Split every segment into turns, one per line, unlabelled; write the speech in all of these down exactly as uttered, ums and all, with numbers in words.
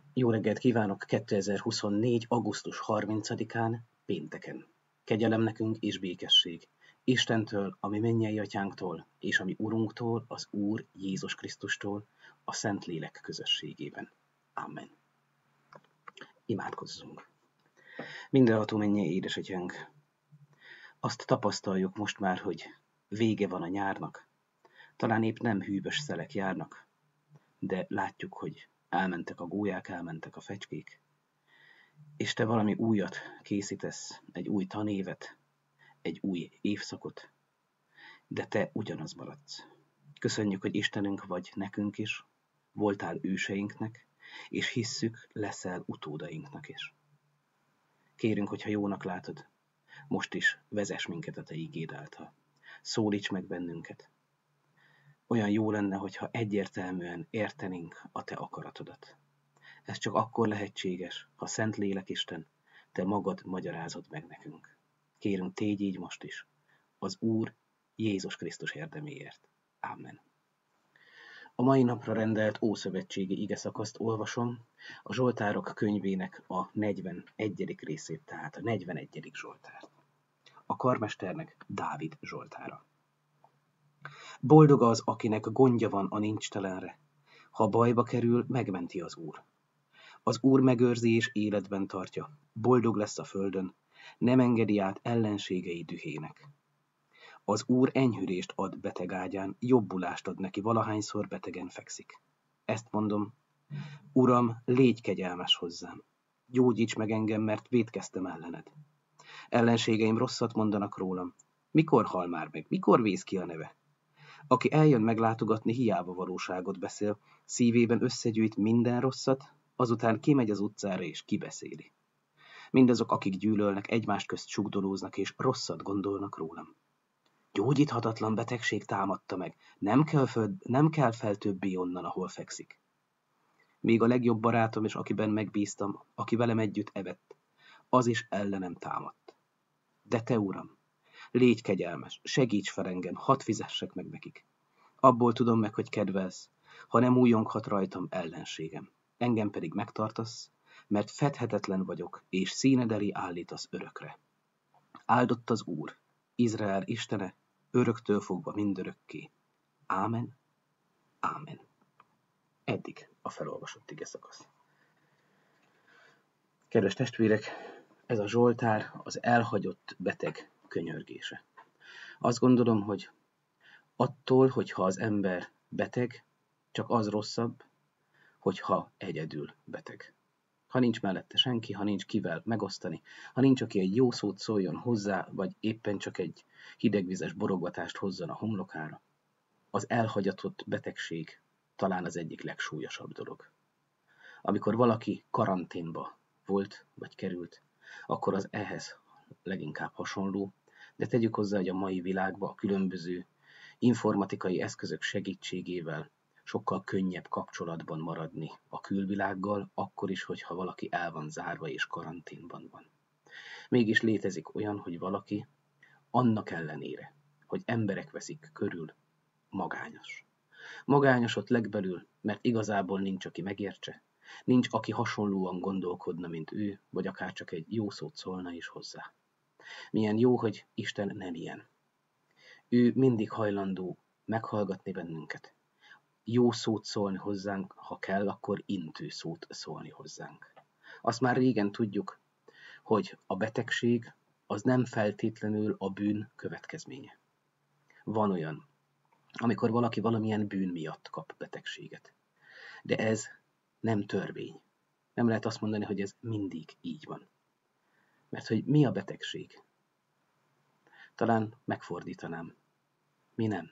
Jó reggelt kívánok kétezer-huszonnégy. augusztus harmincadikán, pénteken. Kegyelem nekünk és békesség Istentől, ami mennyei atyánktól, és ami Urunktól, az Úr Jézus Krisztustól, a Szentlélek közösségében. Amen. Imádkozzunk. Mindenható mennyei édesatyánk, azt tapasztaljuk most már, hogy vége van a nyárnak. Talán épp nem hűvös szelek járnak, de látjuk, hogy elmentek a gólyák, elmentek a fecskék, és te valami újat készítesz, egy új tanévet, egy új évszakot, de te ugyanaz maradsz. Köszönjük, hogy Istenünk vagy nekünk is, voltál őseinknek, és hisszük, leszel utódainknak is. Kérünk, hogyha jónak látod, most is vezess minket a te ígéd által. Szólíts meg bennünket. Olyan jó lenne, hogyha egyértelműen értenénk a te akaratodat. Ez csak akkor lehetséges, ha Szent Lélekisten, te magad magyarázod meg nekünk. Kérünk, tégy így most is, az Úr Jézus Krisztus érdeméért. Amen. A mai napra rendelt ószövetségi igeszakaszt olvasom, a Zsoltárok könyvének a negyvenegyedik részét, tehát a negyvenegyedik Zsoltár. A karmesternek Dávid Zsoltára. Boldog az, akinek gondja van a nincstelenre. Ha bajba kerül, megmenti az Úr. Az Úr megőrzi és életben tartja, boldog lesz a földön, nem engedi át ellenségei dühének. Az Úr enyhülést ad beteg ágyán, jobbulást ad neki, valahányszor betegen fekszik. Ezt mondom, Uram, légy kegyelmes hozzám, gyógyíts meg engem, mert vétkeztem ellened. Ellenségeim rosszat mondanak rólam, mikor hal már meg, mikor vész ki a neve? Aki eljön meglátogatni, hiába valóságot beszél, szívében összegyűjt minden rosszat, azután kimegy az utcára és kibeszéli. Mindazok, akik gyűlölnek, egymást közt sugdolóznak és rosszat gondolnak rólam. Gyógyíthatatlan betegség támadta meg, nem kell, föl, nem kell fel többé onnan, ahol fekszik. Még a legjobb barátom is, akiben megbíztam, aki velem együtt evett, az is ellenem támadt. De te, Uram, légy kegyelmes, segíts fel engem, hadd fizessek meg nekik. Abból tudom meg, hogy kedvelsz, ha nem újonghat rajtam ellenségem. Engem pedig megtartasz, mert fedhetetlen vagyok, és színed elé állítasz örökre. Áldott az Úr, Izrael Istene, öröktől fogva mindörökké. Ámen, ámen. Eddig a felolvasott igeszakasz. Kedves testvérek, ez a Zsoltár az elhagyott beteg könyörgése. Azt gondolom, hogy attól, hogyha az ember beteg, csak az rosszabb, hogyha egyedül beteg. Ha nincs mellette senki, ha nincs kivel megosztani, ha nincs, aki egy jó szót szóljon hozzá, vagy éppen csak egy hidegvizes borogvatást hozzon a homlokára, az elhagyatott betegség talán az egyik legsúlyosabb dolog. Amikor valaki karanténba volt, vagy került, akkor az ehhez leginkább hasonló, de tegyük hozzá, hogy a mai világban a különböző informatikai eszközök segítségével sokkal könnyebb kapcsolatban maradni a külvilággal, akkor is, hogyha valaki el van zárva és karanténban van. Mégis létezik olyan, hogy valaki annak ellenére, hogy emberek veszik körül, magányos. Magányos ott legbelül, mert igazából nincs, aki megértse, nincs, aki hasonlóan gondolkodna, mint ő, vagy akár csak egy jó szót szólna is hozzá. Milyen jó, hogy Isten nem ilyen. Ő mindig hajlandó meghallgatni bennünket. Jó szót szólni hozzánk, ha kell, akkor intő szót szólni hozzánk. Azt már régen tudjuk, hogy a betegség az nem feltétlenül a bűn következménye. Van olyan, amikor valaki valamilyen bűn miatt kap betegséget. De ez nem törvény. Nem lehet azt mondani, hogy ez mindig így van. Mert hogy mi a betegség? Talán megfordítanám. Mi nem.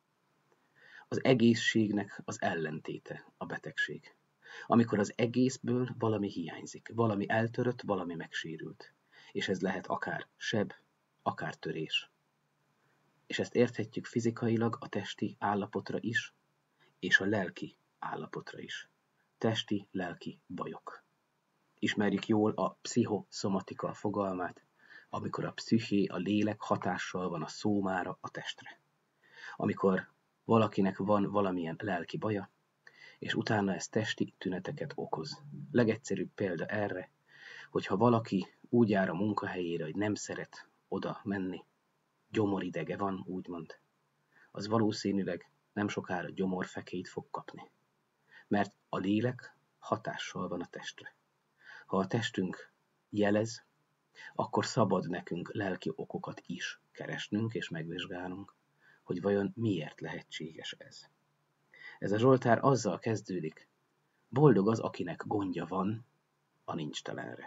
Az egészségnek az ellentéte a betegség. Amikor az egészből valami hiányzik, valami eltörött, valami megsérült. És ez lehet akár seb, akár törés. És ezt érthetjük fizikailag a testi állapotra is, és a lelki állapotra is. Testi, lelki bajok. Ismerjük jól a pszichoszomatika fogalmát, amikor a psziché, a lélek hatással van a szómára, a testre. Amikor valakinek van valamilyen lelki baja, és utána ez testi tüneteket okoz. Legegyszerűbb példa erre, hogyha valaki úgy jár a munkahelyére, hogy nem szeret oda menni, gyomoridege van, úgymond, az valószínűleg nem sokára gyomorfekélyt fog kapni. Mert a lélek hatással van a testre. Ha a testünk jelez, akkor szabad nekünk lelki okokat is keresnünk és megvizsgálnunk, hogy vajon miért lehetséges ez. Ez a Zsoltár azzal kezdődik, boldog az, akinek gondja van a nincstelenre.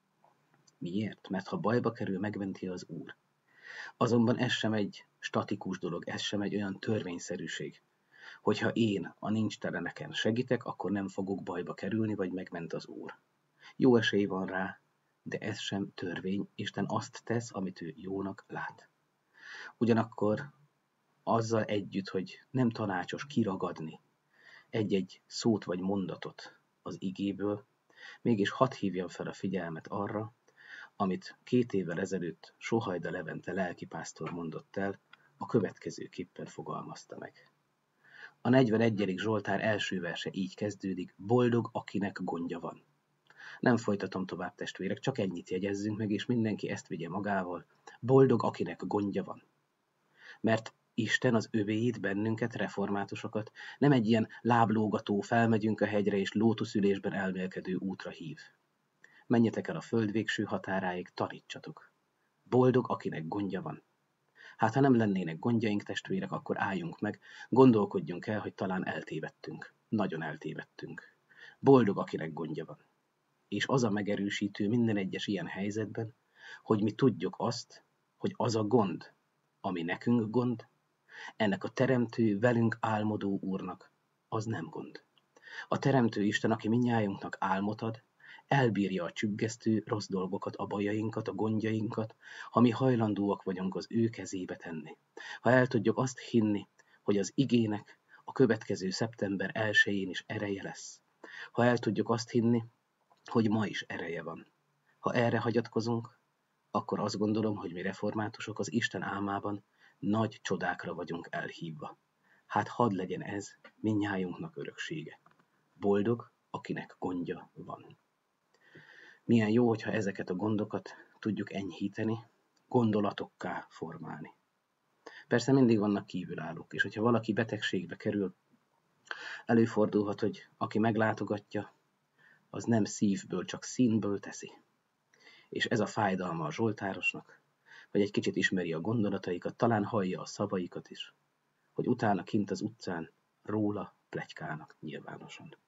Miért? Mert ha bajba kerül, megmenti az Úr. Azonban ez sem egy statikus dolog, ez sem egy olyan törvényszerűség, hogyha én a nincsteleneken segítek, akkor nem fogok bajba kerülni, vagy megment az Úr. Jó esély van rá, de ez sem törvény, Isten azt tesz, amit ő jónak lát. Ugyanakkor azzal együtt, hogy nem tanácsos kiragadni egy-egy szót vagy mondatot az igéből, mégis hadd hívjam fel a figyelmet arra, amit két évvel ezelőtt Sohajda Levente lelkipásztor mondott el, a következőképpen fogalmazta meg. A negyvenegyedik Zsoltár első verse így kezdődik, boldog, akinek gondja van. Nem folytatom tovább, testvérek, csak ennyit jegyezzünk meg, és mindenki ezt vigye magával, boldog, akinek gondja van. Mert Isten az övéit, bennünket, reformátusokat nem egy ilyen láblógató, felmegyünk a hegyre és lótuszülésben elmélkedő útra hív. Menjetek el a föld végső határáig, tanítsatok. Boldog, akinek gondja van. Hát ha nem lennének gondjaink, testvérek, akkor álljunk meg, gondolkodjunk el, hogy talán eltévedtünk. Nagyon eltévedtünk. Boldog, akinek gondja van. És az a megerősítő minden egyes ilyen helyzetben, hogy mi tudjuk azt, hogy az a gond, ami nekünk gond, ennek a teremtő, velünk álmodó Úrnak, az nem gond. A teremtő Isten, aki mindnyájunknak álmot ad, elbírja a csüggesztő rossz dolgokat, a bajainkat, a gondjainkat, ha mi hajlandóak vagyunk az ő kezébe tenni. Ha el tudjuk azt hinni, hogy az igének a következő szeptember elsején is ereje lesz. Ha el tudjuk azt hinni, hogy ma is ereje van. Ha erre hagyatkozunk, akkor azt gondolom, hogy mi reformátusok az Isten álmában nagy csodákra vagyunk elhívva. Hát hadd legyen ez mindnyájunknak öröksége. Boldog, akinek gondja van. Milyen jó, hogyha ezeket a gondokat tudjuk enyhíteni, gondolatokká formálni. Persze mindig vannak kívülállók, és hogyha valaki betegségbe kerül, előfordulhat, hogy aki meglátogatja, az nem szívből, csak színből teszi. És ez a fájdalma a zsoltárosnak, hogy egy kicsit ismeri a gondolataikat, talán hallja a szavaikat is, hogy utána kint az utcán róla pletykálnak nyilvánosan.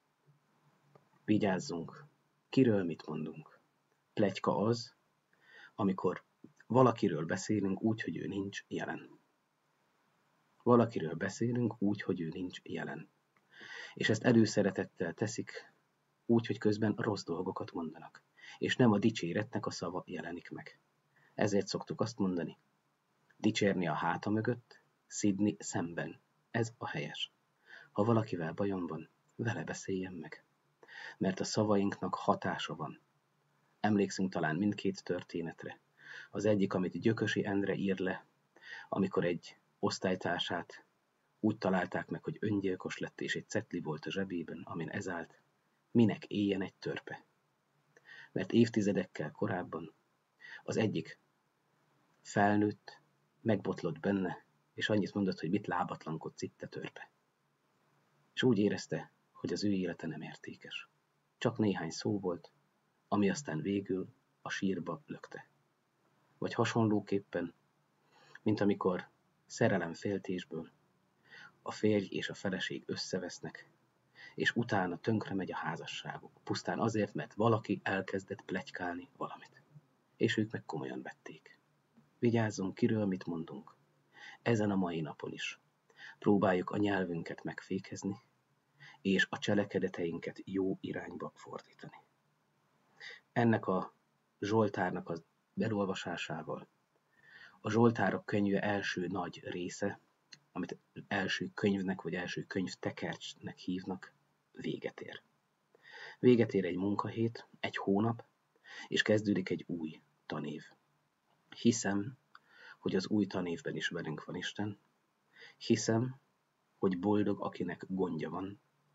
Vigyázzunk, kiről mit mondunk. Pletyka az, amikor valakiről beszélünk úgy, hogy ő nincs jelen. Valakiről beszélünk úgy, hogy ő nincs jelen. És ezt előszeretettel teszik, úgy, hogy közben rossz dolgokat mondanak. És nem a dicséretnek a szava jelenik meg. Ezért szoktuk azt mondani, dicsérni a háta mögött, szidni szemben. Ez a helyes. Ha valakivel bajom van, vele beszéljen meg. Mert a szavainknak hatása van. Emlékszünk talán mindkét történetre. Az egyik, amit Gyökösi Endre ír le, amikor egy osztálytársát úgy találták meg, hogy öngyilkos lett, és egy cetli volt a zsebében, amin ez állt, minek éljen egy törpe. Mert évtizedekkel korábban az egyik felnőtt, megbotlott benne, és annyit mondott, hogy mit lábatlankodsz itt, te törpe. És úgy érezte, hogy az ő élete nem értékes. Csak néhány szó volt, ami aztán végül a sírba lökte. Vagy hasonlóképpen, mint amikor szerelemféltésből a férj és a feleség összevesznek, és utána tönkre megy a házasságuk, pusztán azért, mert valaki elkezdett pletykálni valamit. És ők meg komolyan vették. Vigyázzunk, kiről mit mondunk. Ezen a mai napon is. Próbáljuk a nyelvünket megfékezni, és a cselekedeteinket jó irányba fordítani. Ennek a Zsoltárnak az elolvasásával a Zsoltárok könyve első nagy része, amit első könyvnek vagy első könyvtekercsnek hívnak, véget ér. Véget ér egy munkahét, egy hónap, és kezdődik egy új tanév. Hiszem, hogy az új tanévben is velünk van Isten. Hiszem, hogy boldog, akinek gondja van,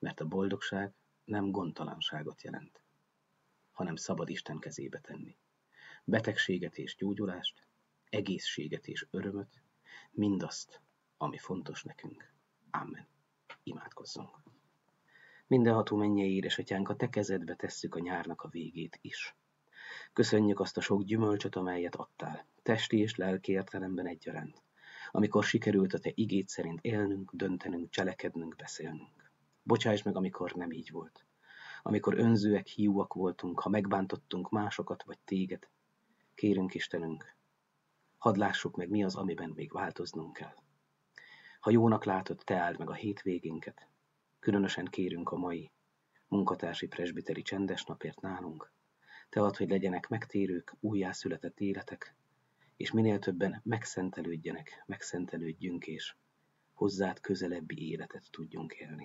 mert a boldogság nem gondtalanságot jelent, hanem szabad Isten kezébe tenni. Betegséget és gyógyulást, egészséget és örömöt, mindazt, ami fontos nekünk. Amen. Imádkozzunk. Mindenható mennyei édesatyánk, a te kezedbe tesszük a nyárnak a végét is. Köszönjük azt a sok gyümölcsöt, amelyet adtál, testi és lelki értelemben egyaránt, amikor sikerült a te igéd szerint élnünk, döntenünk, cselekednünk, beszélnünk. Bocsáss meg, amikor nem így volt. Amikor önzőek, hiúak voltunk, ha megbántottunk másokat vagy téged. Kérünk Istenünk, hadd lássuk meg, mi az, amiben még változnunk kell. Ha jónak látod, te áld meg a hétvégénket. Különösen kérünk a mai munkatársi presbiteri csendes napért nálunk. Te add, hogy legyenek megtérők, újjászületett életek, és minél többen megszentelődjenek, megszentelődjünk, és hozzád közelebbi életet tudjunk élni.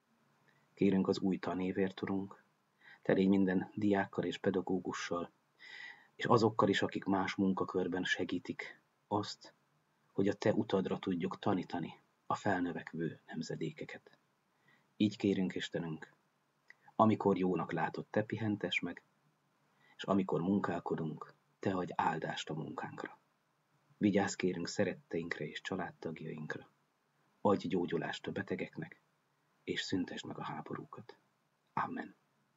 Kérünk az új tanévért, Urunk, te légy minden diákkal és pedagógussal, és azokkal is, akik más munkakörben segítik azt, hogy a te utadra tudjuk tanítani a felnövekvő nemzedékeket. Így kérünk, Istenünk, amikor jónak látod, te pihentes meg, és amikor munkálkodunk, te adj áldást a munkánkra. Vigyázz, kérünk, szeretteinkre és családtagjainkra. Adj gyógyulást a betegeknek, és szüntesd meg a háborúkat. Amen.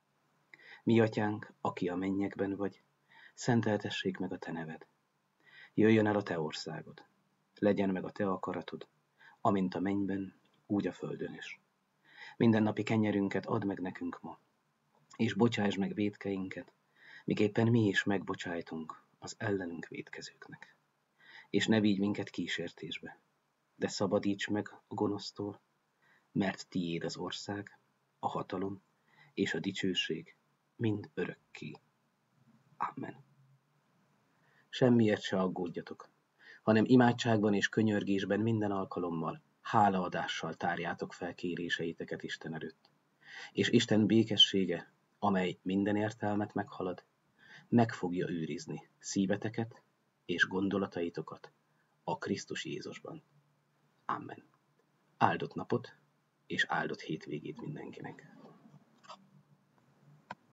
Mi atyánk, aki a mennyekben vagy, szenteltessék meg a te neved. Jöjjön el a te országod. Legyen meg a te akaratod, amint a mennyben, úgy a földön is. Mindennapi kenyerünket add meg nekünk ma, és bocsáss meg vétkeinket, miképpen mi is megbocsájtunk az ellenünk vétkezőknek. És ne vigy minket kísértésbe, de szabadíts meg a gonosztól, mert tiéd az ország, a hatalom és a dicsőség mind örökké. Amen. Semmiért se aggódjatok, hanem imádságban és könyörgésben minden alkalommal, hálaadással tárjátok fel kéréseiteket Isten előtt. És Isten békessége, amely minden értelmet meghalad, meg fogja őrizni szíveteket és gondolataitokat a Krisztus Jézusban. Amen. Áldott napot és áldott hétvégét mindenkinek.